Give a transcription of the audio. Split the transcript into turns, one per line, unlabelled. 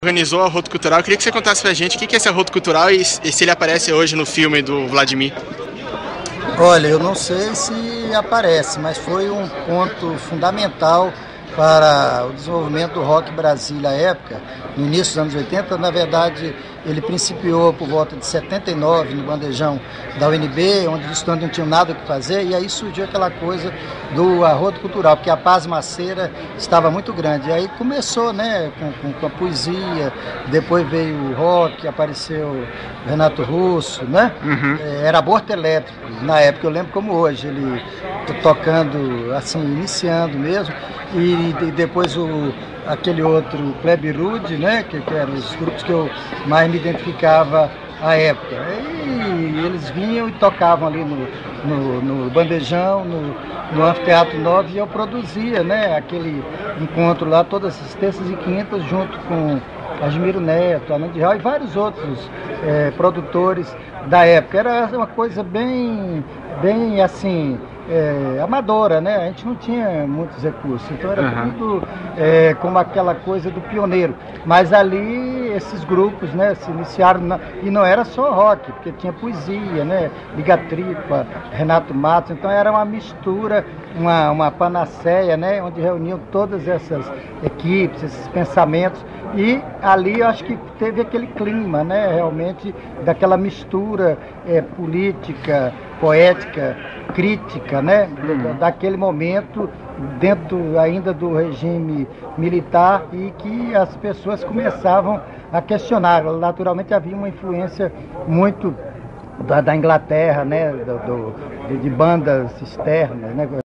Organizou a Arroto Cultural. Eu queria que você contasse pra gente o que é esse Arroto Cultural e se ele aparece hoje no filme do Vladimir.
Olha, eu não sei se aparece, mas foi um ponto fundamental para o desenvolvimento do rock Brasília à época, no início dos anos 80. Na verdade, ele principiou por volta de 79 no bandejão da UNB, onde os estudantes não tinham nada o que fazer, e aí surgiu aquela coisa do Arroto Cultural, porque a pasmaceira estava muito grande. E aí começou, né, com a poesia, depois veio o rock, apareceu Renato Russo, né? Era aborto elétrico, na época, eu lembro como hoje, ele tocando, assim, iniciando mesmo, e depois aquele outro Plebe Rude, né, que eram os grupos que eu mais me identificava à época. E eles vinham e tocavam ali no bandejão, no Anfiteatro 9, e eu produzia, né, aquele encontro lá todas as terças e quintas, junto com Admiro Neto, Anand Real e vários outros produtores da época. Era uma coisa bem assim, amadora, né? A gente não tinha muitos recursos, então era tudo como aquela coisa do pioneiro. Mas ali esses grupos, né, se iniciaram, e não era só rock, porque tinha poesia, né? Liga Tripa, Renato Matos, então era uma mistura, uma panaceia, né? Onde reuniam todas essas equipes, esses pensamentos. E ali eu acho que teve aquele clima, né, realmente, daquela mistura política, poética, crítica, né, daquele momento, dentro ainda do regime militar, e que as pessoas começavam a questionar. Naturalmente havia uma influência muito da Inglaterra, né, de bandas externas, né.